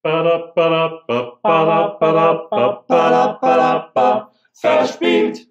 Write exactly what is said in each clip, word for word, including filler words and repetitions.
Verspielt!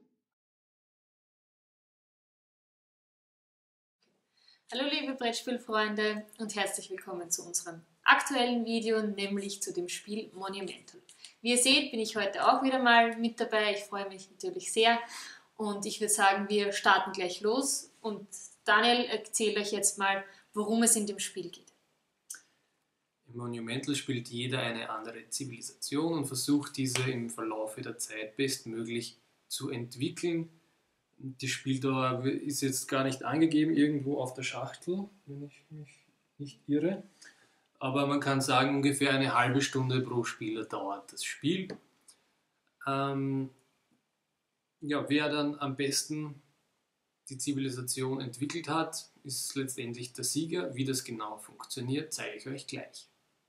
Hallo liebe Brettspielfreunde und herzlich willkommen zu unserem aktuellen Video, nämlich zu dem Spiel Monumental. Wie ihr seht, bin ich heute auch wieder mal mit dabei. Ich freue mich natürlich sehr und ich würde sagen, wir starten gleich los und Daniel erzählt euch jetzt mal, worum es in dem Spiel geht. Im Monumental spielt jeder eine andere Zivilisation und versucht diese im Verlauf der Zeit bestmöglich zu entwickeln. Die Spieldauer ist jetzt gar nicht angegeben irgendwo auf der Schachtel, wenn ich mich nicht irre. Aber man kann sagen, ungefähr eine halbe Stunde pro Spieler dauert das Spiel. Ähm, ja, wer dann am besten die Zivilisation entwickelt hat, ist letztendlich der Sieger. Wie das genau funktioniert, zeige ich euch gleich.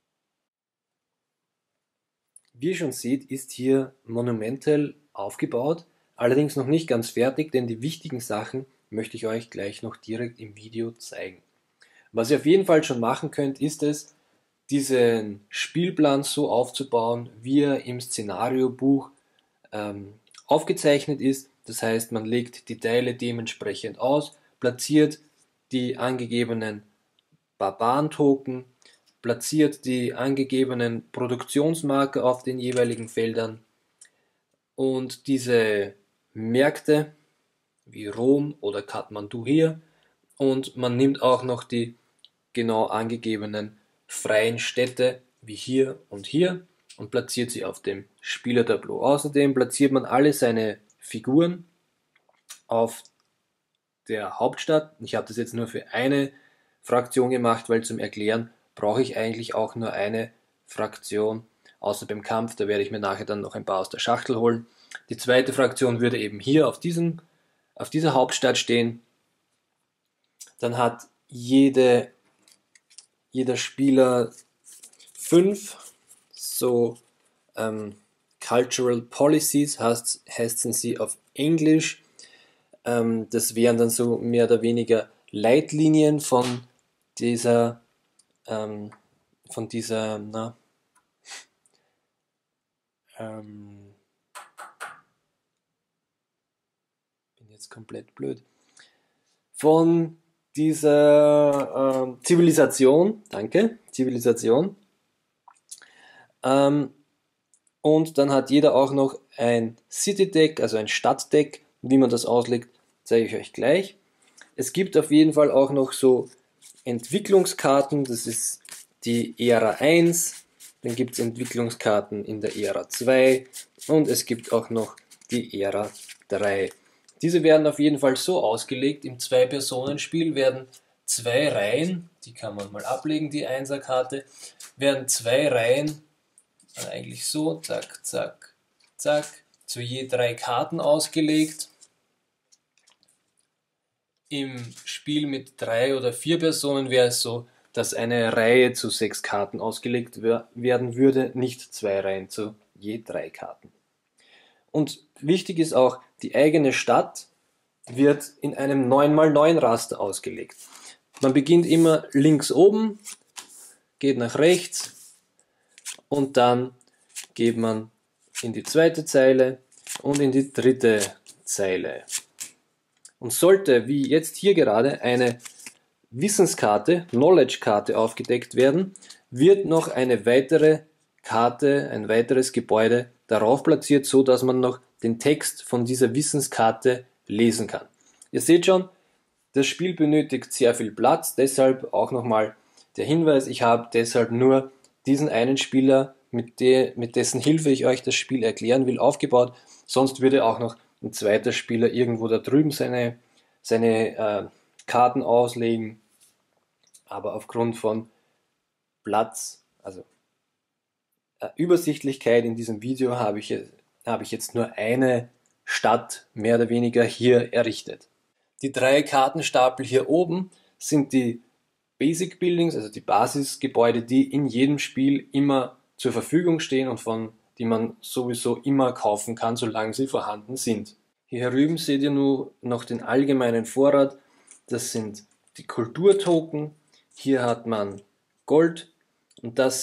Wie ihr schon seht, ist hier Monumental aufgebaut, allerdings noch nicht ganz fertig, denn die wichtigen Sachen möchte ich euch gleich noch direkt im Video zeigen. Was ihr auf jeden Fall schon machen könnt, ist es, diesen Spielplan so aufzubauen, wie er im Szenariobuch ähm, aufgezeichnet ist. Das heißt, man legt die Teile dementsprechend aus, platziert die angegebenen Barbaren-Token, platziert die angegebenen Produktionsmarker auf den jeweiligen Feldern und diese Märkte wie Rom oder Kathmandu hier, und man nimmt auch noch die genau angegebenen freien Städte wie hier und hier und platziert sie auf dem Spielertableau. Außerdem platziert man alle seine Figuren auf der Hauptstadt. Ich habe das jetzt nur für eine Fraktion gemacht, weil zum Erklären brauche ich eigentlich auch nur eine Fraktion, außer beim Kampf, da werde ich mir nachher dann noch ein paar aus der Schachtel holen. Die zweite Fraktion würde eben hier auf, diesem, auf dieser Hauptstadt stehen. Dann hat jede, jeder Spieler fünf so ähm, Cultural Policies, heißt, heißen sie auf Englisch. Ähm, das wären dann so mehr oder weniger Leitlinien von dieser Ähm, von dieser, na, ähm, bin jetzt komplett blöd, von dieser ähm, Zivilisation, danke, Zivilisation, ähm, und dann hat jeder auch noch ein City Deck, also ein Stadtdeck. Wie man das auslegt, zeige ich euch gleich. Es gibt auf jeden Fall auch noch so Entwicklungskarten, das ist die Ära eins, dann gibt es Entwicklungskarten in der Ära zwei und es gibt auch noch die Ära drei. Diese werden auf jeden Fall so ausgelegt, im Zwei-Personen-Spiel werden zwei Reihen, die kann man mal ablegen, die Einser-Karte, werden zwei Reihen, eigentlich so, zack, zack, zack, zu je drei Karten ausgelegt. Im Spiel mit drei oder vier Personen wäre es so, dass eine Reihe zu sechs Karten ausgelegt werden würde, nicht zwei Reihen zu je drei Karten. Und wichtig ist auch, die eigene Stadt wird in einem neun mal neun Raster ausgelegt. Man beginnt immer links oben, geht nach rechts und dann geht man in die zweite Zeile und in die dritte Zeile. Und sollte, wie jetzt hier gerade, eine Wissenskarte, Knowledge-Karte aufgedeckt werden, wird noch eine weitere Karte, ein weiteres Gebäude darauf platziert, so dass man noch den Text von dieser Wissenskarte lesen kann. Ihr seht schon, das Spiel benötigt sehr viel Platz, deshalb auch nochmal der Hinweis, ich habe deshalb nur diesen einen Spieler, mit, de, mit dessen Hilfe ich euch das Spiel erklären will, aufgebaut, sonst würde auch noch ein zweiter Spieler irgendwo da drüben seine, seine äh, Karten auslegen, aber aufgrund von Platz, also äh, Übersichtlichkeit in diesem Video habe ich, habe ich jetzt nur eine Stadt mehr oder weniger hier errichtet. Die drei Kartenstapel hier oben sind die Basic Buildings, also die Basisgebäude, die in jedem Spiel immer zur Verfügung stehen und von die man sowieso immer kaufen kann, solange sie vorhanden sind. Hier herüben seht ihr nur noch den allgemeinen Vorrat. Das sind die Kulturtoken. Hier hat man Gold und das sind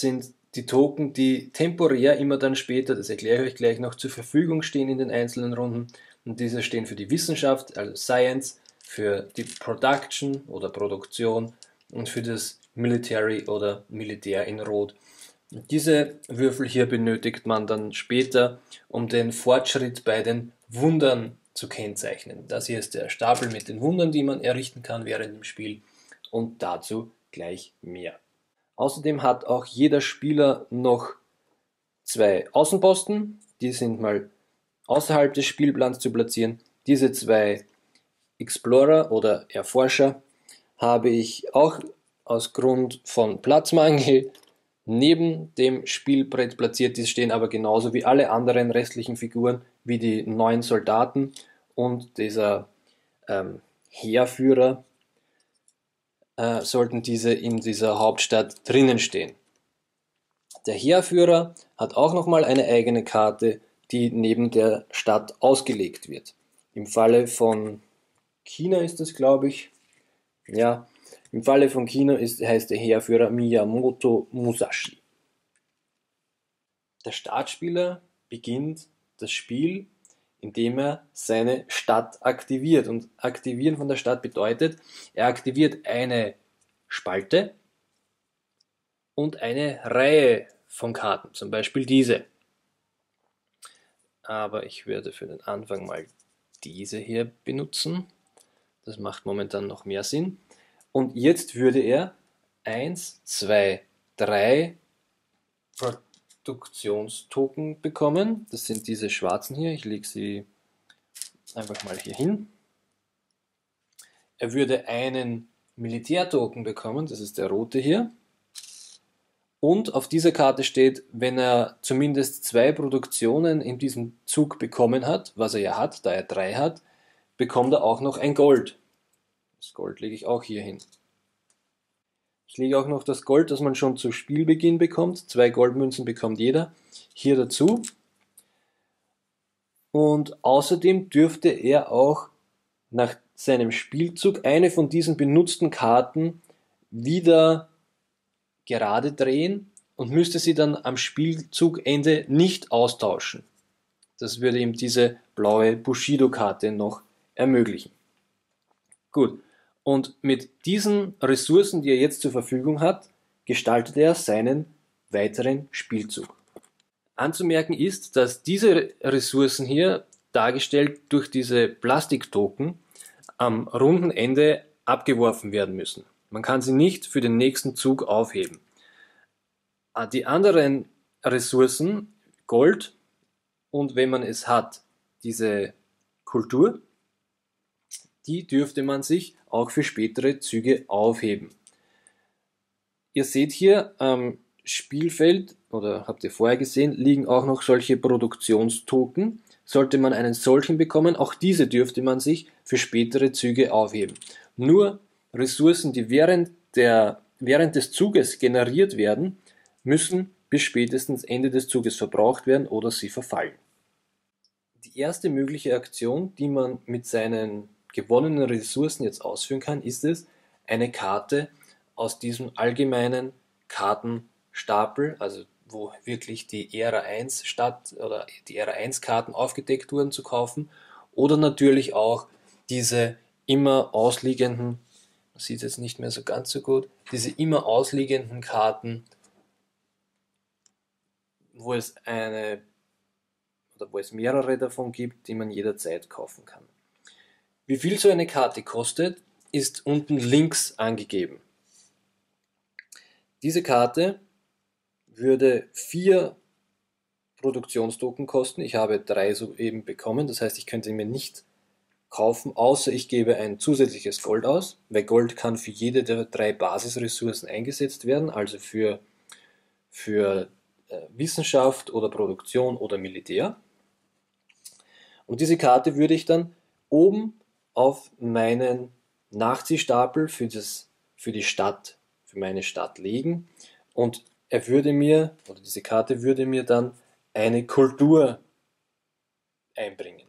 die Token, die temporär immer dann später, das erkläre ich euch gleich noch, zur Verfügung stehen in den einzelnen Runden. Und diese stehen für die Wissenschaft, also Science, für die Production oder Produktion und für das Military oder Militär in Rot. Und diese Würfel hier benötigt man dann später, um den Fortschritt bei den Wundern zu kennzeichnen. Das hier ist der Stapel mit den Wundern, die man errichten kann während dem Spiel, und dazu gleich mehr. Außerdem hat auch jeder Spieler noch zwei Außenposten, die sind mal außerhalb des Spielplans zu platzieren. Diese zwei Explorer oder Erforscher habe ich auch aus Grund von Platzmangel neben dem Spielbrett platziert. Die stehen aber genauso wie alle anderen restlichen Figuren, wie die neun Soldaten und dieser ähm, Heerführer, äh, sollten diese in dieser Hauptstadt drinnen stehen. Der Heerführer hat auch nochmal eine eigene Karte, die neben der Stadt ausgelegt wird. Im Falle von China ist das, glaube ich, ja, im Falle von China ist, heißt der Heerführer Miyamoto Musashi. Der Startspieler beginnt das Spiel, indem er seine Stadt aktiviert. Und aktivieren von der Stadt bedeutet, er aktiviert eine Spalte und eine Reihe von Karten, zum Beispiel diese. Aber ich werde für den Anfang mal diese hier benutzen. Das macht momentan noch mehr Sinn. Und jetzt würde er eins, zwei, drei Produktionstoken bekommen. Das sind diese schwarzen hier. Ich lege sie einfach mal hier hin. Er würde einen Militärtoken bekommen. Das ist der rote hier. Und auf dieser Karte steht, wenn er zumindest zwei Produktionen in diesem Zug bekommen hat, was er ja hat, da er drei hat, bekommt er auch noch ein Gold. Das Gold lege ich auch hier hin. Ich lege auch noch das Gold, das man schon zu Spielbeginn bekommt. Zwei Goldmünzen bekommt jeder hier dazu. Und außerdem dürfte er auch nach seinem Spielzug eine von diesen benutzten Karten wieder gerade drehen und müsste sie dann am Spielzugende nicht austauschen. Das würde ihm diese blaue Bushido-Karte noch ermöglichen. Gut, und mit diesen Ressourcen, die er jetzt zur Verfügung hat, gestaltet er seinen weiteren Spielzug. Anzumerken ist, dass diese Ressourcen hier, dargestellt durch diese Plastiktoken, am runden Ende abgeworfen werden müssen. Man kann sie nicht für den nächsten Zug aufheben. Die anderen Ressourcen, Gold und wenn man es hat, diese Kultur, die dürfte man sich auch für spätere Züge aufheben. Ihr seht hier am Spielfeld, oder habt ihr vorher gesehen, liegen auch noch solche Produktionstoken. Sollte man einen solchen bekommen, auch diese dürfte man sich für spätere Züge aufheben. Nur Ressourcen, die während, der, während des Zuges generiert werden, müssen bis spätestens Ende des Zuges verbraucht werden oder sie verfallen. Die erste mögliche Aktion, die man mit seinen gewonnenen Ressourcen jetzt ausführen kann, ist es, eine Karte aus diesem allgemeinen Kartenstapel, also wo wirklich die Ära eins Stadt oder die Ära eins Karten aufgedeckt wurden, zu kaufen, oder natürlich auch diese immer ausliegenden, man sieht jetzt nicht mehr so ganz so gut, diese immer ausliegenden Karten, wo es eine oder wo es mehrere davon gibt, die man jederzeit kaufen kann. Wie viel so eine Karte kostet, ist unten links angegeben. Diese Karte würde vier Produktionstoken kosten. Ich habe drei soeben bekommen, das heißt, ich könnte mir nicht kaufen, außer ich gebe ein zusätzliches Gold aus, weil Gold kann für jede der drei Basisressourcen eingesetzt werden, also für, für äh, Wissenschaft oder Produktion oder Militär. Und diese Karte würde ich dann oben auf meinen Nachziehstapel für, das, für die Stadt, für meine Stadt legen, und er würde mir, oder diese Karte würde mir dann eine Kultur einbringen.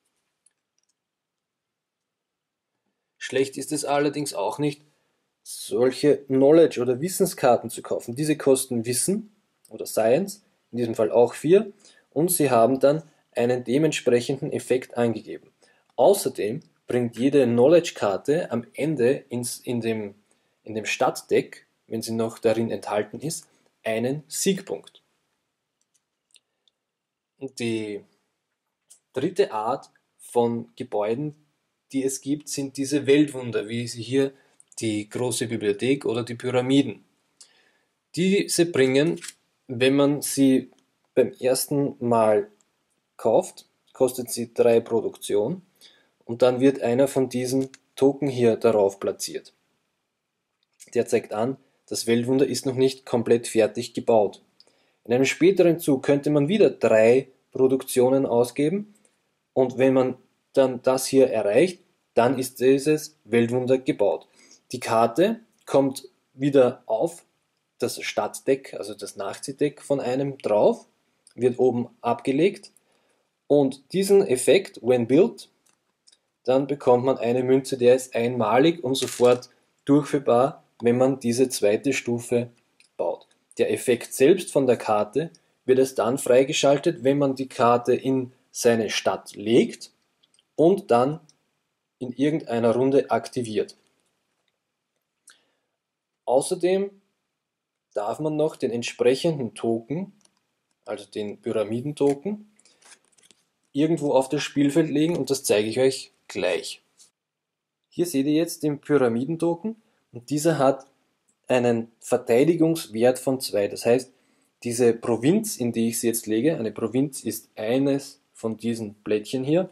Schlecht ist es allerdings auch nicht, solche Knowledge- oder Wissenskarten zu kaufen. Diese kosten Wissen, oder Science, in diesem Fall auch vier, und Sie haben dann einen dementsprechenden Effekt angegeben. Außerdem bringt jede Knowledge-Karte am Ende ins, in dem, in dem Stadtdeck, wenn sie noch darin enthalten ist, einen Siegpunkt. Und die dritte Art von Gebäuden, die es gibt, sind diese Weltwunder, wie sie hier die große Bibliothek oder die Pyramiden. Diese bringen, wenn man sie beim ersten Mal kauft, kostet sie drei Produktion und dann wird einer von diesen Token hier darauf platziert. Der zeigt an, das Weltwunder ist noch nicht komplett fertig gebaut. In einem späteren Zug könnte man wieder drei Produktionen ausgeben und wenn man dann das hier erreicht, dann ist dieses Weltwunder gebaut. Die Karte kommt wieder auf das Stadtdeck, also das Nachziehdeck von einem drauf, wird oben abgelegt und diesen Effekt, when built, dann bekommt man eine Münze, der ist einmalig und sofort durchführbar, wenn man diese zweite Stufe baut. Der Effekt selbst von der Karte wird erst dann freigeschaltet, wenn man die Karte in seine Stadt legt und dann in irgendeiner Runde aktiviert. Außerdem darf man noch den entsprechenden Token, also den Pyramidentoken, irgendwo auf das Spielfeld legen und das zeige ich euch gleich. Hier seht ihr jetzt den Pyramidentoken und dieser hat einen Verteidigungswert von zwei. Das heißt, diese Provinz, in die ich sie jetzt lege, eine Provinz ist eines von diesen Blättchen hier,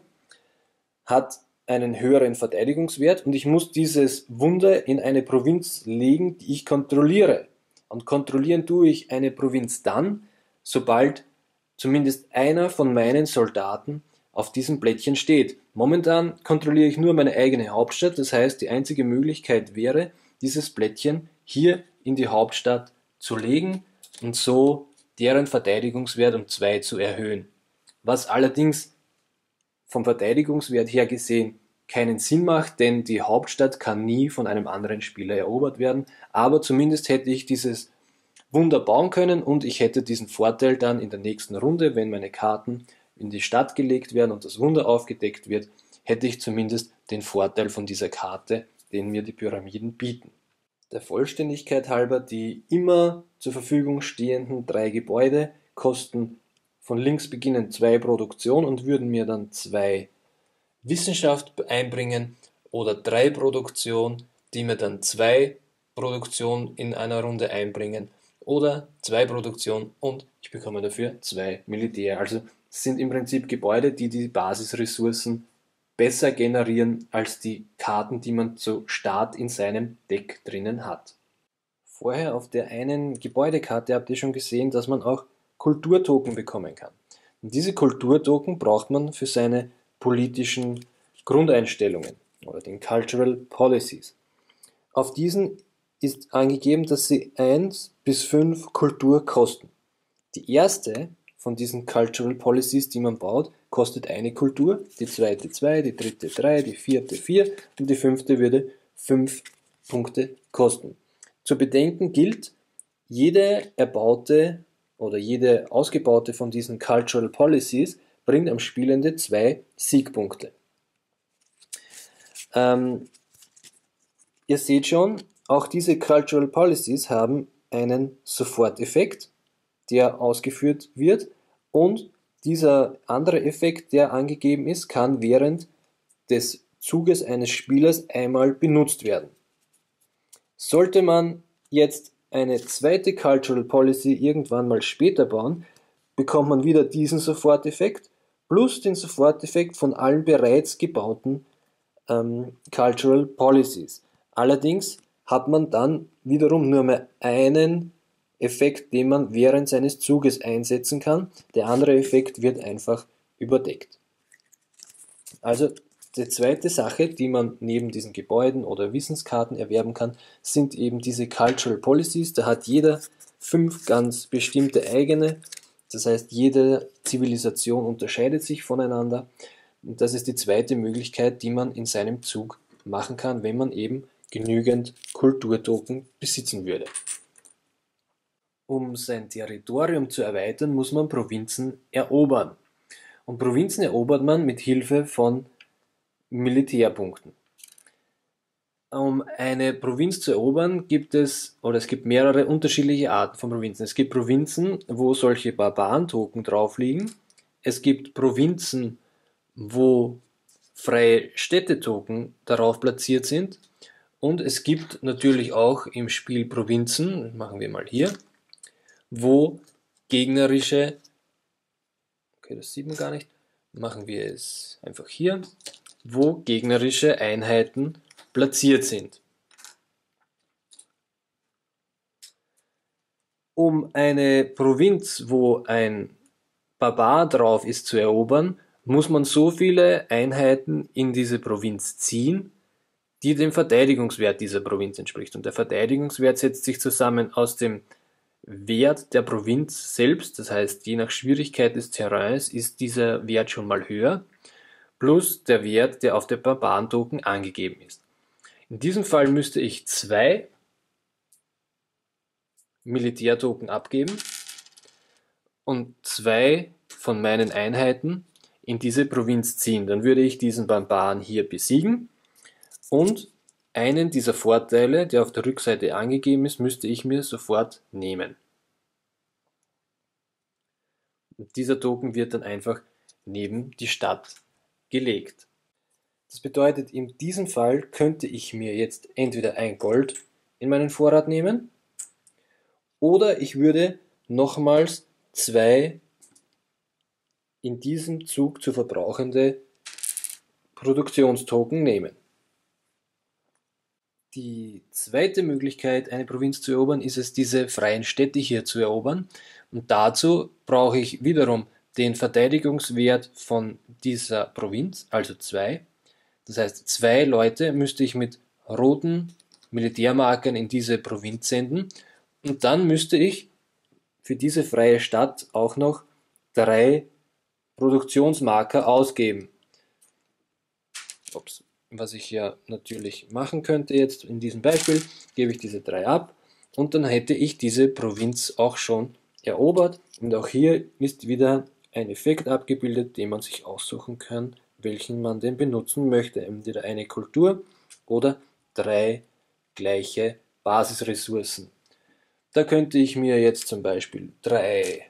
hat einen höheren Verteidigungswert und ich muss dieses Wunder in eine Provinz legen, die ich kontrolliere. Und kontrollieren tue ich eine Provinz dann, sobald zumindest einer von meinen Soldaten auf diesem Blättchen steht. Momentan kontrolliere ich nur meine eigene Hauptstadt, das heißt, die einzige Möglichkeit wäre, dieses Blättchen hier in die Hauptstadt zu legen und so deren Verteidigungswert um zwei zu erhöhen. Was allerdings vom Verteidigungswert her gesehen keinen Sinn macht, denn die Hauptstadt kann nie von einem anderen Spieler erobert werden, aber zumindest hätte ich dieses Wunder bauen können und ich hätte diesen Vorteil dann in der nächsten Runde, wenn meine Karten in die Stadt gelegt werden und das Wunder aufgedeckt wird, hätte ich zumindest den Vorteil von dieser Karte, den mir die Pyramiden bieten. Der Vollständigkeit halber, die immer zur Verfügung stehenden drei Gebäude kosten von links beginnend zwei Produktion und würden mir dann zwei Wissenschaft einbringen oder drei Produktion, die mir dann zwei Produktion in einer Runde einbringen oder zwei Produktion und ich bekomme dafür zwei Militär. Also es sind im Prinzip Gebäude, die die Basisressourcen besser generieren als die Karten, die man zu Start in seinem Deck drinnen hat. Vorher auf der einen Gebäudekarte habt ihr schon gesehen, dass man auch Kulturtoken bekommen kann. Und diese Kulturtoken braucht man für seine politischen Grundeinstellungen oder den Cultural Policies. Auf diesen ist angegeben, dass sie eins bis fünf Kultur kosten. Die erste von diesen Cultural Policies, die man baut, kostet eine Kultur, die zweite zwei, die dritte drei, die vierte vier und die fünfte würde fünf Punkte kosten. Zu bedenken gilt, jede erbaute oder jede ausgebaute von diesen Cultural Policies bringt am Spielende zwei Siegpunkte. Ähm, ihr seht schon, auch diese Cultural Policies haben einen Soforteffekt, der ausgeführt wird und dieser andere Effekt, der angegeben ist, kann während des Zuges eines Spielers einmal benutzt werden. Sollte man jetzt eine zweite Cultural Policy irgendwann mal später bauen, bekommt man wieder diesen Soforteffekt plus den Soforteffekt von allen bereits gebauten ähm, Cultural Policies. Allerdings hat man dann wiederum nur mehr einen Effekt, den man während seines Zuges einsetzen kann. Der andere Effekt wird einfach überdeckt. Also die zweite Sache, die man neben diesen Gebäuden oder Wissenskarten erwerben kann, sind eben diese Cultural Policies. Da hat jeder fünf ganz bestimmte eigene. Das heißt, jede Zivilisation unterscheidet sich voneinander. Und das ist die zweite Möglichkeit, die man in seinem Zug machen kann, wenn man eben genügend Kulturtoken besitzen würde. Um sein Territorium zu erweitern, muss man Provinzen erobern. Und Provinzen erobert man mit Hilfe von Militärpunkten. Um eine Provinz zu erobern, gibt es, oder es gibt mehrere unterschiedliche Arten von Provinzen. Es gibt Provinzen, wo solche Barbaren-Token drauf liegen. Es gibt Provinzen, wo freie Städte-Token darauf platziert sind. Und es gibt natürlich auch im Spiel Provinzen, machen wir mal hier, wo gegnerische, okay, das sieht man gar nicht, machen wir es einfach hier, wo gegnerische Einheiten platziert sind. Um eine Provinz, wo ein Barbar drauf ist, zu erobern, muss man so viele Einheiten in diese Provinz ziehen, die dem Verteidigungswert dieser Provinz entspricht. Und der Verteidigungswert setzt sich zusammen aus dem Wert der Provinz selbst, das heißt, je nach Schwierigkeit des Terrains ist dieser Wert schon mal höher, plus der Wert, der auf der Barbaren-Token angegeben ist. In diesem Fall müsste ich zwei Militärtoken abgeben und zwei von meinen Einheiten in diese Provinz ziehen. Dann würde ich diesen Barbaren hier besiegen und einen dieser Vorteile, der auf der Rückseite angegeben ist, müsste ich mir sofort nehmen. Und dieser Token wird dann einfach neben die Stadt gelegt. Das bedeutet, in diesem Fall könnte ich mir jetzt entweder ein Gold in meinen Vorrat nehmen oder ich würde nochmals zwei in diesem Zug zu verbrauchende Produktionstoken nehmen. Die zweite Möglichkeit, eine Provinz zu erobern, ist es, diese freien Städte hier zu erobern. Und dazu brauche ich wiederum den Verteidigungswert von dieser Provinz, also zwei. Das heißt, zwei Leute müsste ich mit roten Militärmarkern in diese Provinz senden. Und dann müsste ich für diese freie Stadt auch noch drei Produktionsmarker ausgeben. Ups. Was ich ja natürlich machen könnte jetzt in diesem Beispiel, gebe ich diese drei ab und dann hätte ich diese Provinz auch schon erobert. Und auch hier ist wieder ein Effekt abgebildet, den man sich aussuchen kann, welchen man denn benutzen möchte. Entweder eine Kultur oder drei gleiche Basisressourcen. Da könnte ich mir jetzt zum Beispiel drei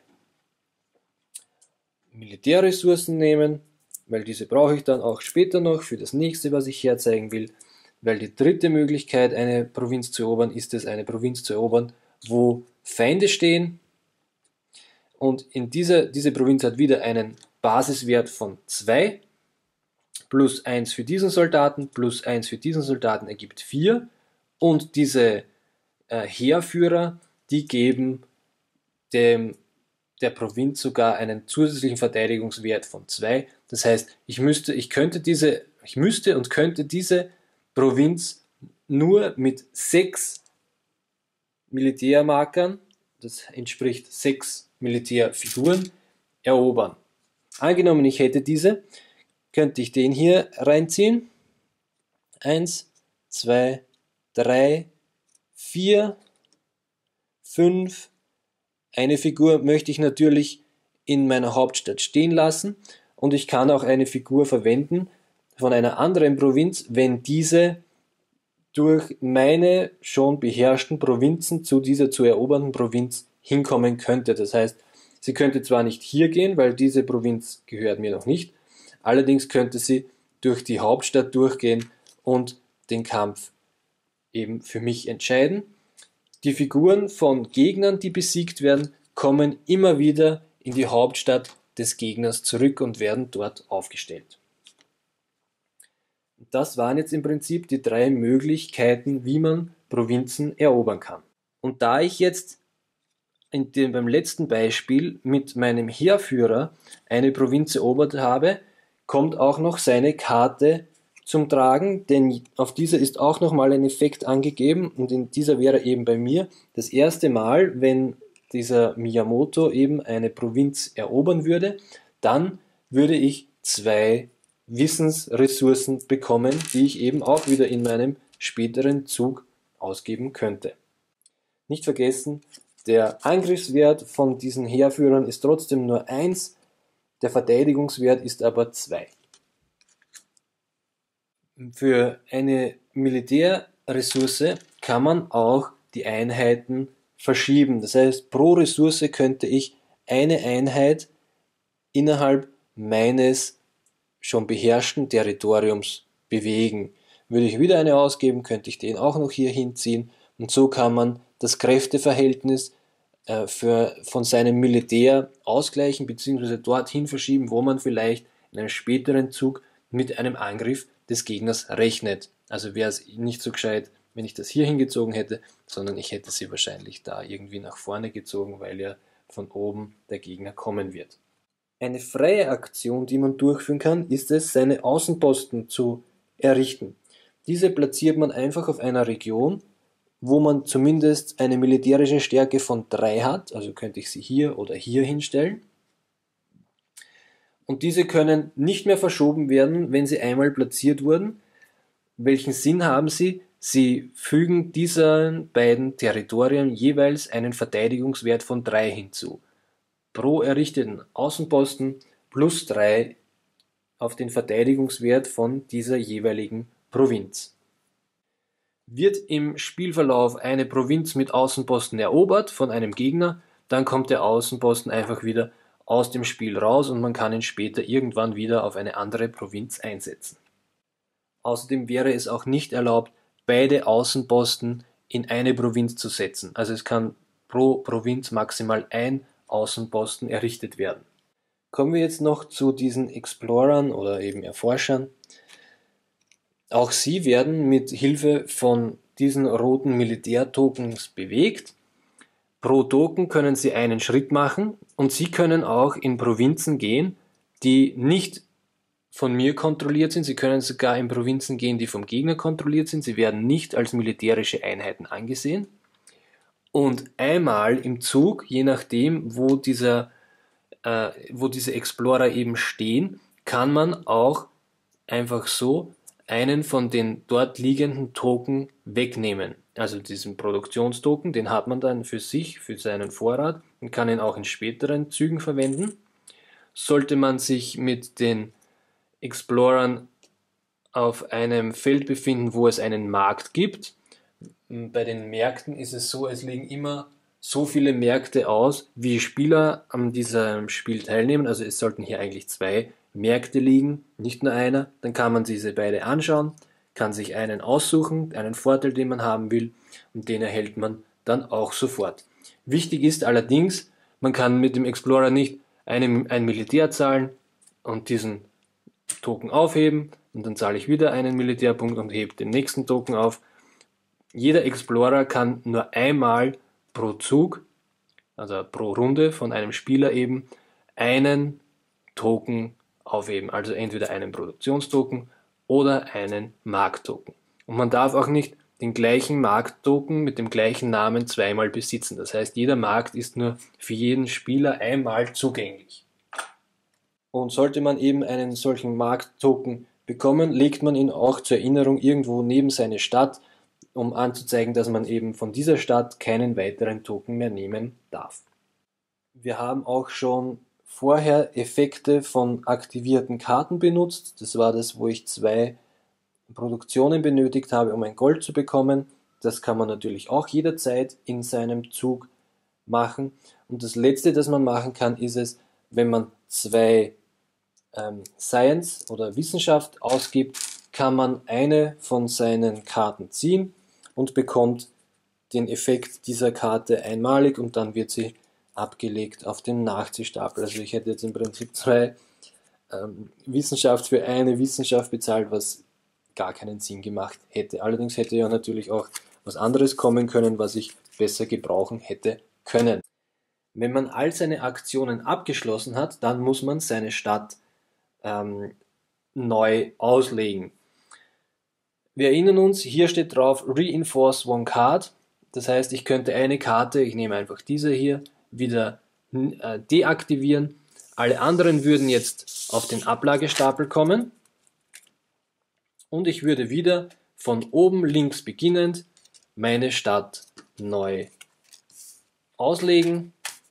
Militärressourcen nehmen, weil diese brauche ich dann auch später noch für das nächste, was ich herzeigen will. Weil die dritte Möglichkeit, eine Provinz zu erobern, ist es, eine Provinz zu erobern, wo Feinde stehen. Und in dieser, diese Provinz hat wieder einen Basiswert von zwei, plus eins für diesen Soldaten, plus eins für diesen Soldaten ergibt vier. Und diese äh, Heerführer, die geben dem der Provinz sogar einen zusätzlichen Verteidigungswert von zwei. Das heißt, ich müsste, ich könnte diese, ich müsste und könnte diese Provinz nur mit sechs Militärmarkern, das entspricht sechs Militärfiguren, erobern. Angenommen, ich hätte diese, könnte ich den hier reinziehen. Eins, zwei, drei, vier, fünf. Eine Figur möchte ich natürlich in meiner Hauptstadt stehen lassen und ich kann auch eine Figur verwenden von einer anderen Provinz, wenn diese durch meine schon beherrschten Provinzen zu dieser zu erobernden Provinz hinkommen könnte. Das heißt, sie könnte zwar nicht hier gehen, weil diese Provinz gehört mir noch nicht, allerdings könnte sie durch die Hauptstadt durchgehen und den Kampf eben für mich entscheiden. Die Figuren von Gegnern, die besiegt werden, kommen immer wieder in die Hauptstadt des Gegners zurück und werden dort aufgestellt. Das waren jetzt im Prinzip die drei Möglichkeiten, wie man Provinzen erobern kann. Und da ich jetzt in dem, beim letzten Beispiel mit meinem Heerführer eine Provinz erobert habe, kommt auch noch seine Karte zum Tragen, denn auf dieser ist auch nochmal ein Effekt angegeben und in dieser wäre eben bei mir das erste Mal, wenn dieser Miyamoto eben eine Provinz erobern würde, dann würde ich zwei Wissensressourcen bekommen, die ich eben auch wieder in meinem späteren Zug ausgeben könnte. Nicht vergessen, Der Angriffswert von diesen Heerführern ist trotzdem nur eins, der Verteidigungswert ist aber zwei. Für eine Militärressource kann man auch die Einheiten verschieben. Das heißt, pro Ressource könnte ich eine Einheit innerhalb meines schon beherrschten Territoriums bewegen. Würde ich wieder eine ausgeben, könnte ich den auch noch hier hinziehen und so kann man das Kräfteverhältnis äh, für, von seinem Militär ausgleichen bzw. dorthin verschieben, wo man vielleicht in einem späteren Zug mit einem Angriff des Gegners rechnet. Also wäre es nicht so gescheit, wenn ich das hier hingezogen hätte, sondern ich hätte sie wahrscheinlich da irgendwie nach vorne gezogen, weil ja von oben der Gegner kommen wird. Eine freie Aktion, die man durchführen kann, ist es, seine Außenposten zu errichten. Diese platziert man einfach auf einer Region, wo man zumindest eine militärische Stärke von drei hat, also könnte ich sie hier oder hier hinstellen. Und diese können nicht mehr verschoben werden, wenn sie einmal platziert wurden. Welchen Sinn haben sie? Sie fügen diesen beiden Territorien jeweils einen Verteidigungswert von drei hinzu. Pro errichteten Außenposten plus drei auf den Verteidigungswert von dieser jeweiligen Provinz. Wird im Spielverlauf eine Provinz mit Außenposten erobert von einem Gegner, dann kommt der Außenposten einfach wieder aus dem Spiel raus und man kann ihn später irgendwann wieder auf eine andere Provinz einsetzen. Außerdem wäre es auch nicht erlaubt, beide Außenposten in eine Provinz zu setzen. Also es kann pro Provinz maximal ein Außenposten errichtet werden. Kommen wir jetzt noch zu diesen Explorern oder eben Erforschern. Auch sie werden mit Hilfe von diesen roten Militärtokens bewegt. Pro Token können sie einen Schritt machen und sie können auch in Provinzen gehen, die nicht von mir kontrolliert sind. Sie können sogar in Provinzen gehen, die vom Gegner kontrolliert sind. Sie werden nicht als militärische Einheiten angesehen. Und einmal im Zug, je nachdem, wo, dieser, äh, wo diese Explorer eben stehen, kann man auch einfach so einen von den dort liegenden Token wegnehmen. Also diesen Produktionstoken, den hat man dann für sich, für seinen Vorrat und kann ihn auch in späteren Zügen verwenden. Sollte man sich mit den Explorern auf einem Feld befinden, wo es einen Markt gibt. Bei den Märkten ist es so, es liegen immer so viele Märkte aus, wie Spieler an diesem Spiel teilnehmen. Also es sollten hier eigentlich zwei Märkte liegen, nicht nur einer. Dann kann man diese beide anschauen, kann sich einen aussuchen, einen Vorteil, den man haben will, und den erhält man dann auch sofort. Wichtig ist allerdings, man kann mit dem Explorer nicht eine, ein Militär zahlen und diesen Token aufheben und dann zahle ich wieder einen Militärpunkt und hebe den nächsten Token auf. Jeder Explorer kann nur einmal pro Zug, also pro Runde von einem Spieler eben, einen Token aufheben, also entweder einen Produktionstoken oder einen Markttoken. Und man darf auch nicht den gleichen Markttoken mit dem gleichen Namen zweimal besitzen. Das heißt, jeder Markt ist nur für jeden Spieler einmal zugänglich. Und sollte man eben einen solchen Markttoken bekommen, legt man ihn auch zur Erinnerung irgendwo neben seine Stadt, um anzuzeigen, dass man eben von dieser Stadt keinen weiteren Token mehr nehmen darf. Wir haben auch schon vorher Effekte von aktivierten Karten benutzt. Das war das, wo ich zwei Produktionen benötigt habe, um ein Gold zu bekommen. Das kann man natürlich auch jederzeit in seinem Zug machen. Und das letzte, das man machen kann, ist es, wenn man zwei ähm, Science oder Wissenschaft ausgibt, kann man eine von seinen Karten ziehen und bekommt den Effekt dieser Karte einmalig und dann wird sie abgelegt auf den Nachziehstapel. Also ich hätte jetzt im Prinzip zwei ähm, Wissenschaft für eine Wissenschaft bezahlt, was gar keinen Sinn gemacht hätte. Allerdings hätte ja natürlich auch was anderes kommen können, was ich besser gebrauchen hätte können. Wenn man all seine Aktionen abgeschlossen hat, dann muss man seine Stadt ähm, neu auslegen. Wir erinnern uns, hier steht drauf Reinforce One Card. Das heißt, ich könnte eine Karte, ich nehme einfach diese hier, wieder äh, deaktivieren. Alle anderen würden jetzt auf den Ablagestapel kommen. Und ich würde wieder von oben links beginnend meine Stadt neu auslegen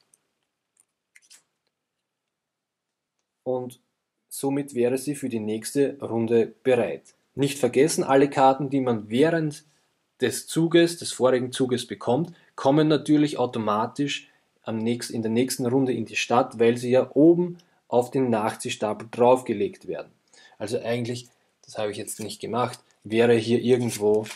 und somit wäre sie für die nächste Runde bereit. Nicht vergessen, alle Karten, die man während des Zuges, des vorigen Zuges bekommt, kommen natürlich automatisch am nächsten, in der nächsten Runde in die Stadt, weil sie ja oben auf den Nachziehstapel draufgelegt werden. Also eigentlich, das habe ich jetzt nicht gemacht, wäre hier irgendwo,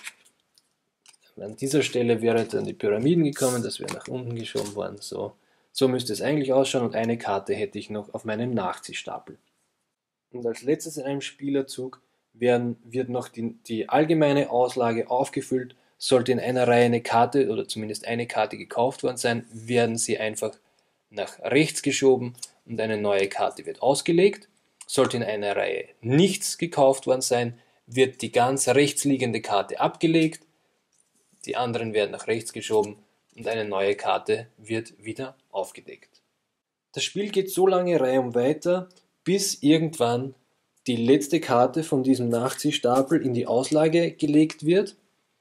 an dieser Stelle wäre dann die Pyramiden gekommen, das wäre nach unten geschoben worden, so. So müsste es eigentlich ausschauen und eine Karte hätte ich noch auf meinem Nachziehstapel. Und als letztes in einem Spielerzug werden, wird noch die, die allgemeine Auslage aufgefüllt. Sollte in einer Reihe eine Karte oder zumindest eine Karte gekauft worden sein, werden sie einfach nach rechts geschoben und eine neue Karte wird ausgelegt. Sollte in einer Reihe nichts gekauft worden sein, wird die ganz rechts liegende Karte abgelegt, die anderen werden nach rechts geschoben und eine neue Karte wird wieder aufgedeckt. Das Spiel geht so lange reihum weiter, bis irgendwann die letzte Karte von diesem Nachziehstapel in die Auslage gelegt wird.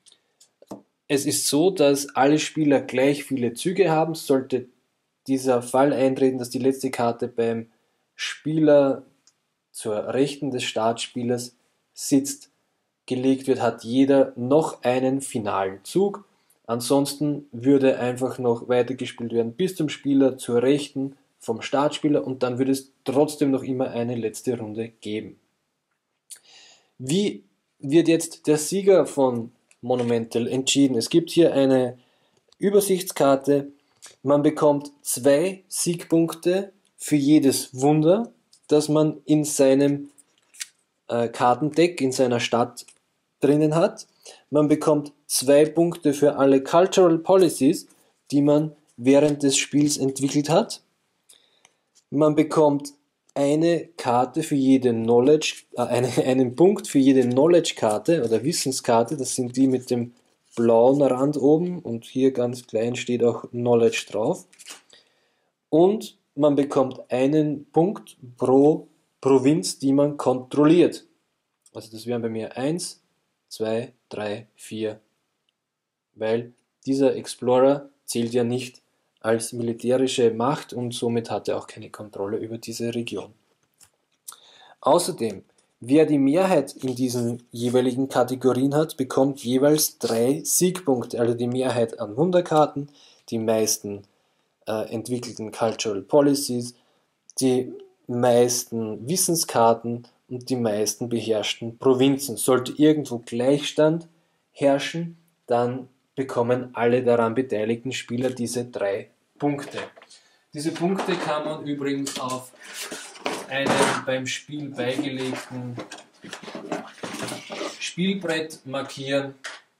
Es ist so, dass alle Spieler gleich viele Züge haben. Sollte dieser Fall eintreten, dass die letzte Karte beim Spieler zur Rechten des Startspielers sitzt, gelegt wird, hat jeder noch einen finalen Zug. Ansonsten würde einfach noch weitergespielt werden bis zum Spieler zur Rechten vom Startspieler und dann würde es trotzdem noch immer eine letzte Runde geben. Wie wird jetzt der Sieger von Monumental entschieden? Es gibt hier eine Übersichtskarte. Man bekommt zwei Siegpunkte für jedes Wunder, das man in seinem äh, Kartendeck, in seiner Stadt drinnen hat. Man bekommt zwei Punkte für alle Cultural Policies, die man während des Spiels entwickelt hat. Man bekommt eine Karte für jede Knowledge, äh, eine, einen Punkt für jede Knowledge-Karte oder Wissenskarte, das sind die mit dem blauen Rand oben und hier ganz klein steht auch Knowledge drauf. Und man bekommt einen Punkt pro Provinz, die man kontrolliert. Also das wären bei mir eins, zwei, drei, vier, weil dieser Explorer zählt ja nicht als militärische Macht und somit hat er auch keine Kontrolle über diese Region. Außerdem, wer die Mehrheit in diesen jeweiligen Kategorien hat, bekommt jeweils drei Siegpunkte, also die Mehrheit an Wunderkarten, die meisten äh, entwickelten Cultural Policies, die meisten Wissenskarten und die meisten beherrschten Provinzen. Sollte irgendwo Gleichstand herrschen, dann bekommen alle daran beteiligten Spieler diese drei Punkte. Diese Punkte kann man übrigens auf einem beim Spiel beigelegten Spielbrett markieren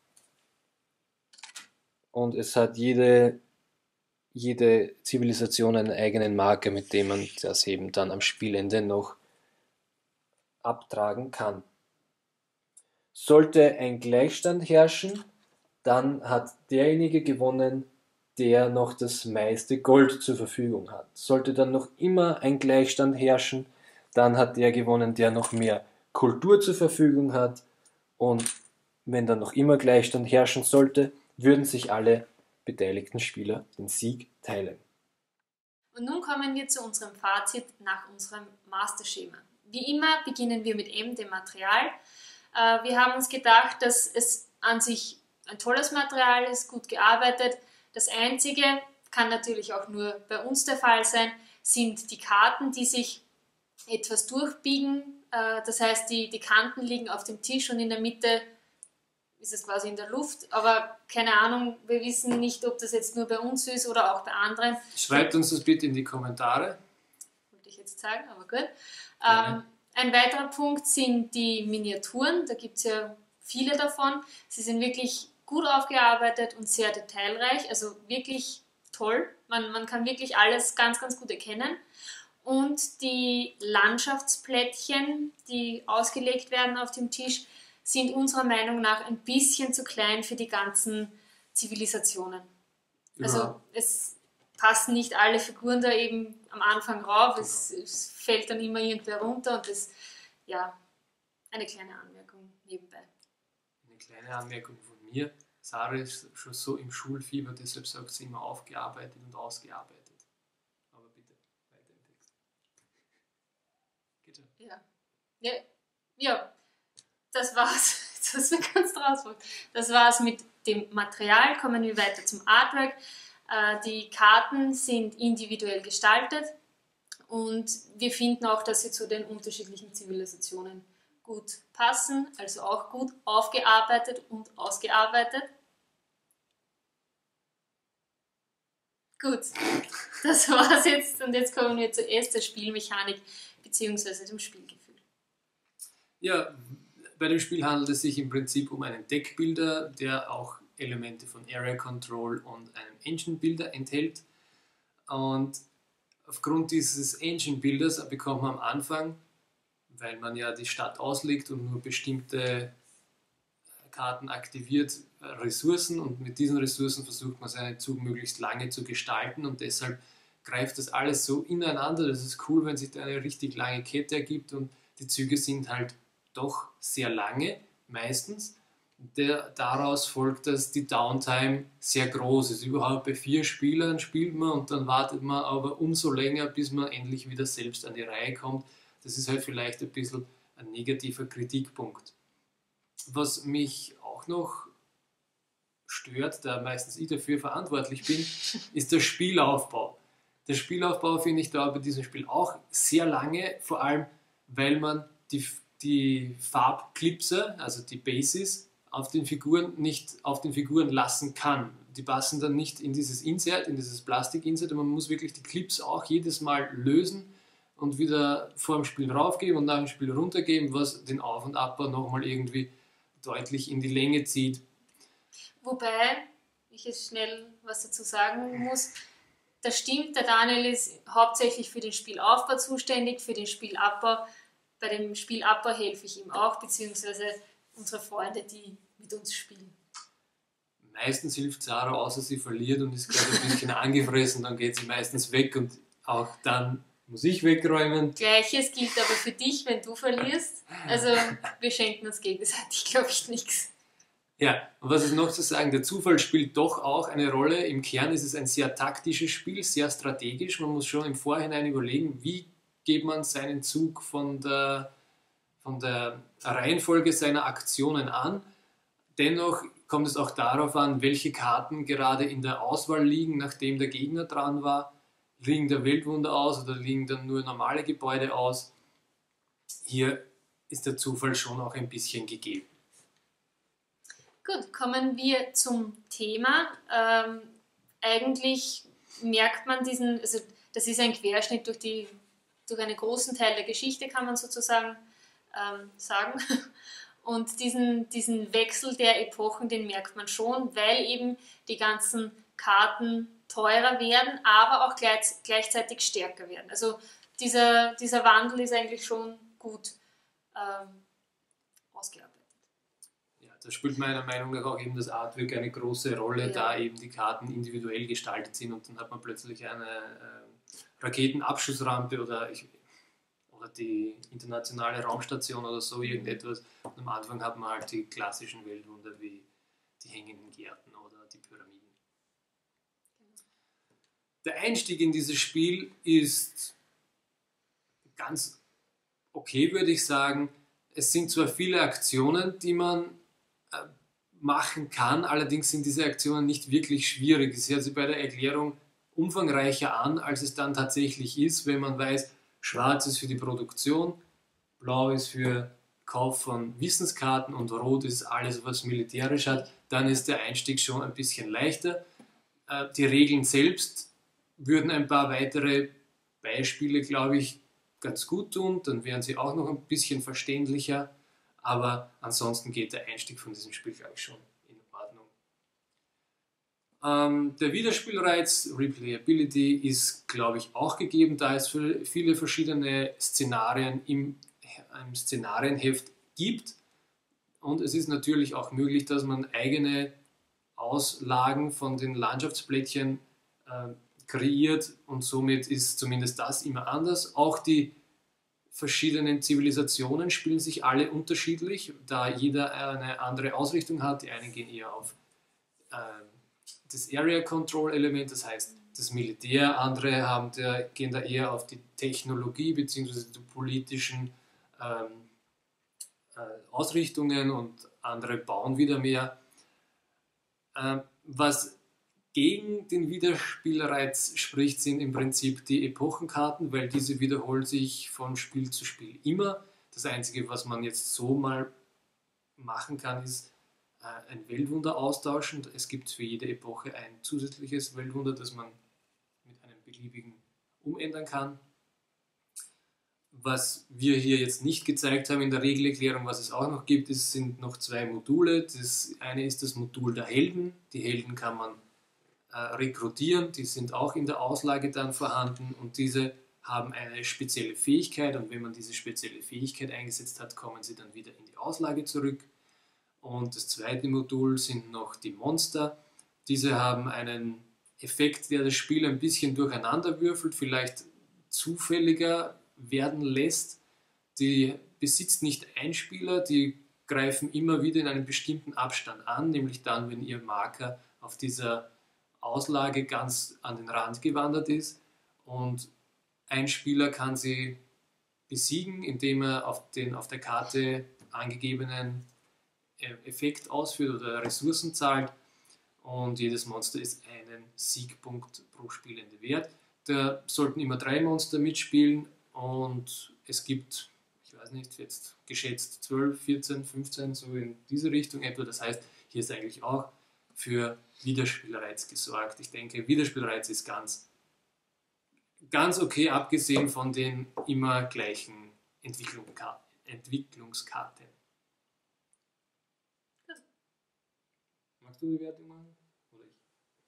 und es hat jede, jede Zivilisation einen eigenen Marker, mit dem man das eben dann am Spielende noch abtragen kann. Sollte ein Gleichstand herrschen, dann hat derjenige gewonnen, der noch das meiste Gold zur Verfügung hat. Sollte dann noch immer ein Gleichstand herrschen, dann hat der gewonnen, der noch mehr Kultur zur Verfügung hat. Und wenn dann noch immer Gleichstand herrschen sollte, würden sich alle beteiligten Spieler den Sieg teilen. Und nun kommen wir zu unserem Fazit nach unserem Masterschema. Wie immer beginnen wir mit M, dem Material. Wir haben uns gedacht, dass es an sich ein tolles Material ist, gut gearbeitet. Das Einzige, kann natürlich auch nur bei uns der Fall sein, sind die Karten, die sich etwas durchbiegen. Das heißt, die, die Kanten liegen auf dem Tisch und in der Mitte ist es quasi in der Luft. Aber keine Ahnung, wir wissen nicht, ob das jetzt nur bei uns ist oder auch bei anderen. Schreibt uns das bitte in die Kommentare. Wollte ich jetzt sagen, aber gut. Ähm, ein weiterer Punkt sind die Miniaturen. Da gibt es ja viele davon. Sie sind wirklich gut aufgearbeitet und sehr detailreich, also wirklich toll. Man, man kann wirklich alles ganz, ganz gut erkennen. Und die Landschaftsplättchen, die ausgelegt werden auf dem Tisch, sind unserer Meinung nach ein bisschen zu klein für die ganzen Zivilisationen. Also ja. Es passen nicht alle Figuren da eben am Anfang rauf, es, es fällt dann immer irgendwer runter und das, ja, eine kleine Anmerkung nebenbei. Eine kleine Anmerkung von mir. Sarah ist schon so im Schulfieber, deshalb sagt sie immer aufgearbeitet und ausgearbeitet. Aber bitte, weiter im Text. Geht schon. Ja. Ja, ja, das war's. Jetzt hast du ganz draus. Das war's mit dem Material. Kommen wir weiter zum Artwork. Äh, die Karten sind individuell gestaltet und wir finden auch, dass sie zu den unterschiedlichen Zivilisationen gut passen, also auch gut aufgearbeitet und ausgearbeitet. Gut, das war's jetzt und jetzt kommen wir zuerst zur Spielmechanik bzw. dem Spielgefühl. Ja, bei dem Spiel handelt es sich im Prinzip um einen Deckbuilder, der auch Elemente von Area Control und einem Engine Builder enthält. Und aufgrund dieses Engine Builders bekommt man am Anfang, weil man ja die Stadt auslegt und nur bestimmte Karten aktiviert, Ressourcen, und mit diesen Ressourcen versucht man seinen Zug möglichst lange zu gestalten, und deshalb greift das alles so ineinander. Das ist cool, wenn sich da eine richtig lange Kette ergibt, und die Züge sind halt doch sehr lange, meistens. Der, daraus folgt, dass die Downtime sehr groß ist. Überhaupt bei vier Spielern spielt man und dann wartet man aber umso länger, bis man endlich wieder selbst an die Reihe kommt. Das ist halt vielleicht ein bisschen ein negativer Kritikpunkt. Was mich auch noch stört, da meistens ich dafür verantwortlich bin, ist der Spielaufbau. Der Spielaufbau finde ich da bei diesem Spiel auch sehr lange, vor allem weil man die, die Farbklipse, also die Bases, auf den Figuren nicht auf den Figuren lassen kann. Die passen dann nicht in dieses Insert, in dieses Plastik-Insert, und man muss wirklich die Clips auch jedes Mal lösen und wieder vor dem Spiel raufgeben und nach dem Spiel runtergeben, was den Auf- und Abbau nochmal irgendwie deutlich in die Länge zieht. Wobei ich jetzt schnell was dazu sagen muss, das stimmt, der Daniel ist hauptsächlich für den Spielaufbau zuständig, für den Spielabbau. Bei dem Spielabbau helfe ich ihm auch, beziehungsweise unsere Freunde, die mit uns spielen. Meistens hilft Sarah, außer sie verliert und ist gerade ein bisschen angefressen, dann geht sie meistens weg und auch dann muss ich wegräumen. Gleiches gilt aber für dich, wenn du verlierst. Also wir schenken uns gegenseitig, glaube ich, nichts. Ja, und was ist noch zu sagen? Der Zufall spielt doch auch eine Rolle. Im Kern ist es ein sehr taktisches Spiel, sehr strategisch. Man muss schon im Vorhinein überlegen, wie geht man seinen Zug von der, von der Reihenfolge seiner Aktionen an. Dennoch kommt es auch darauf an, welche Karten gerade in der Auswahl liegen, nachdem der Gegner dran war. Liegen da Weltwunder aus oder liegen dann nur normale Gebäude aus? Hier ist der Zufall schon auch ein bisschen gegeben. Gut, kommen wir zum Thema. Ähm, eigentlich merkt man diesen, also das ist ein Querschnitt durch, die, durch einen großen Teil der Geschichte, kann man sozusagen ähm, sagen. Und diesen, diesen Wechsel der Epochen, den merkt man schon, weil eben die ganzen Karten teurer werden, aber auch gleich, gleichzeitig stärker werden. Also dieser, dieser Wandel ist eigentlich schon gut ähm, ausgearbeitet. Ja, da spielt meiner Meinung nach auch eben das Artwork eine große Rolle, ja. Da eben die Karten individuell gestaltet sind und dann hat man plötzlich eine äh, Raketenabschussrampe oder, ich, oder die internationale Raumstation oder so irgendetwas. Und am Anfang hat man halt die klassischen Weltwunder wie die hängenden Gärten oder die Pyramiden. Der Einstieg in dieses Spiel ist ganz okay, würde ich sagen. Es sind zwar viele Aktionen, die man äh, machen kann, allerdings sind diese Aktionen nicht wirklich schwierig. Es hört sich bei der Erklärung umfangreicher an, als es dann tatsächlich ist, wenn man weiß, schwarz ist für die Produktion, blau ist für Kauf von Wissenskarten und rot ist alles, was militärisch hat, dann ist der Einstieg schon ein bisschen leichter. Äh, die Regeln selbst würden ein paar weitere Beispiele, glaube ich, ganz gut tun, dann wären sie auch noch ein bisschen verständlicher, aber ansonsten geht der Einstieg von diesem Spiel, glaube ich, schon in Ordnung. Ähm, der Wiederspielreiz, Replayability, ist, glaube ich, auch gegeben, da es viele verschiedene Szenarien im, im Szenarienheft gibt, und es ist natürlich auch möglich, dass man eigene Auslagen von den Landschaftsplättchen äh, kreiert, und somit ist zumindest das immer anders. Auch die verschiedenen Zivilisationen spielen sich alle unterschiedlich, da jeder eine andere Ausrichtung hat. Die einen gehen eher auf äh, das Area Control Element, das heißt das Militär, andere haben der, gehen da eher auf die Technologie bzw. die politischen ähm, äh, Ausrichtungen und andere bauen wieder mehr. Ähm, was gegen den Wiederspielreiz spricht, sind im Prinzip die Epochenkarten, weil diese wiederholen sich von Spiel zu Spiel immer. Das Einzige, was man jetzt so mal machen kann, ist äh, ein Weltwunder austauschen. Es gibt für jede Epoche ein zusätzliches Weltwunder, das man mit einem beliebigen umändern kann. Was wir hier jetzt nicht gezeigt haben in der Regelerklärung, was es auch noch gibt, ist, sind noch zwei Module. Das eine ist das Modul der Helden. Die Helden kann man äh, rekrutieren, die sind auch in der Auslage dann vorhanden und diese haben eine spezielle Fähigkeit und wenn man diese spezielle Fähigkeit eingesetzt hat, kommen sie dann wieder in die Auslage zurück. Und das zweite Modul sind noch die Monster. Diese haben einen Effekt, der das Spiel ein bisschen durcheinander würfelt, vielleicht zufälliger werden lässt. Die besitzt nicht ein Spieler, die greifen immer wieder in einem bestimmten Abstand an, nämlich dann, wenn ihr Marker auf dieser Auslage ganz an den Rand gewandert ist. Und ein Spieler kann sie besiegen, indem er auf den auf der Karte angegebenen Effekt ausführt oder Ressourcen zahlt. Und jedes Monster ist einen Siegpunkt pro Spielende wert. Da sollten immer drei Monster mitspielen und es gibt, ich weiß nicht, jetzt geschätzt zwölf, vierzehn, fünfzehn, so in diese Richtung etwa. Das heißt, hier ist eigentlich auch für Wiederspielreiz gesorgt. Ich denke, Wiederspielreiz ist ganz, ganz okay, abgesehen von den immer gleichen Entwicklungskarten. Magst du die Wertung machen? Oder ich?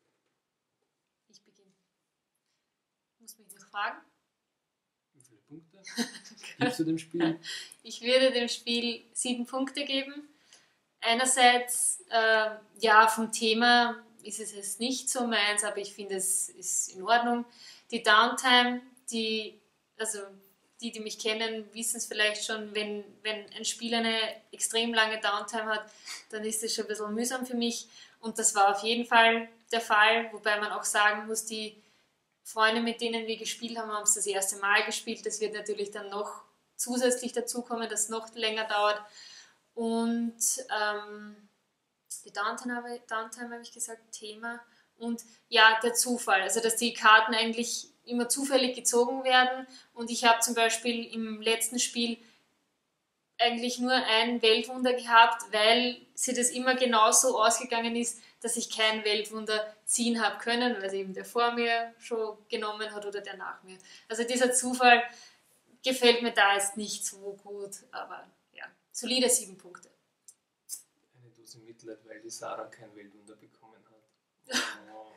Ich beginne. Ich muss mich noch fragen. Wie viele Punkte gibst du dem Spiel? Ich würde dem Spiel sieben Punkte geben. Einerseits, äh, ja, vom Thema ist es jetzt nicht so meins, aber ich finde, es ist in Ordnung. Die Downtime, die, also die, die mich kennen, wissen es vielleicht schon, wenn, wenn ein Spiel eine extrem lange Downtime hat, dann ist es schon ein bisschen mühsam für mich. Und das war auf jeden Fall der Fall, wobei man auch sagen muss, die Freunde, mit denen wir gespielt haben, haben es das erste Mal gespielt. Das wird natürlich dann noch zusätzlich dazukommen, dass es noch länger dauert. Und ähm, die Downtime habe, Downtime habe ich gesagt, Thema. Und ja, der Zufall, also dass die Karten eigentlich immer zufällig gezogen werden. Und ich habe zum Beispiel im letzten Spiel eigentlich nur ein Weltwunder gehabt, weil sie das immer genauso ausgegangen ist, dass ich kein Weltwunder ziehen habe können, weil es eben der vor mir schon genommen hat oder der nach mir. Also dieser Zufall gefällt mir da jetzt nicht so gut, aber ja, solide sieben Punkte. Eine Dose Mitleid, weil die Sarah kein Weltwunder bekommen hat. Oh.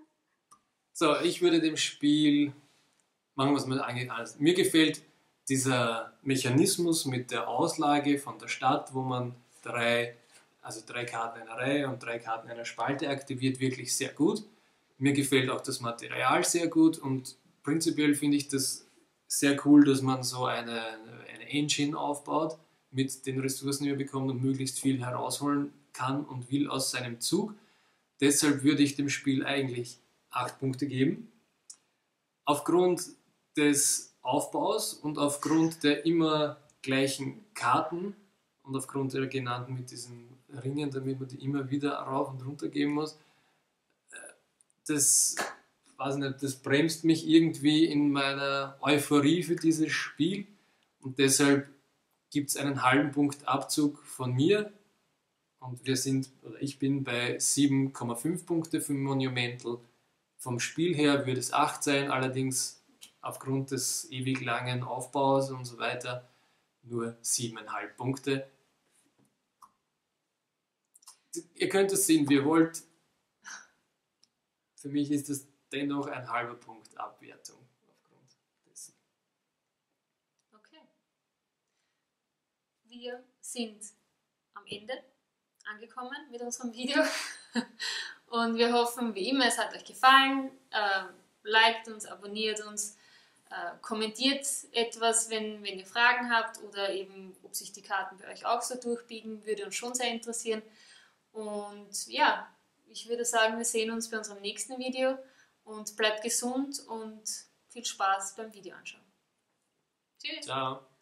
So, ich würde dem Spiel machen, was man angeht. Also, mir gefällt dieser Mechanismus mit der Auslage von der Stadt, wo man drei, also drei Karten einer Reihe und drei Karten einer Spalte aktiviert, wirklich sehr gut. Mir gefällt auch das Material sehr gut und prinzipiell finde ich das sehr cool, dass man so eine, eine Engine aufbaut mit den Ressourcen, die man bekommt und möglichst viel herausholen kann und will aus seinem Zug. Deshalb würde ich dem Spiel eigentlich acht Punkte geben. Aufgrund des Aufbaus und aufgrund der immer gleichen Karten und aufgrund der genannten mit diesen Ringen, damit man die immer wieder rauf und runter geben muss, das, weiß nicht, das bremst mich irgendwie in meiner Euphorie für dieses Spiel und deshalb gibt es einen halben Punkt Abzug von mir und wir sind, oder ich bin bei sieben Komma fünf Punkte für Monumental. Vom Spiel her würde es acht sein, allerdings aufgrund des ewig langen Aufbaus und so weiter nur sieben Komma fünf Punkte. Ihr könnt es sehen, wie ihr wollt. Für mich ist es dennoch ein halber Punkt Abwertung aufgrund dessen. Okay. Wir sind am Ende angekommen mit unserem Video und wir hoffen, wie immer, es hat euch gefallen. Äh, liked uns, abonniert uns, äh, kommentiert etwas, wenn, wenn ihr Fragen habt oder eben, ob sich die Karten bei euch auch so durchbiegen, würde uns schon sehr interessieren. Und ja, ich würde sagen, wir sehen uns bei unserem nächsten Video und bleibt gesund und viel Spaß beim Video anschauen. Tschüss! Ciao!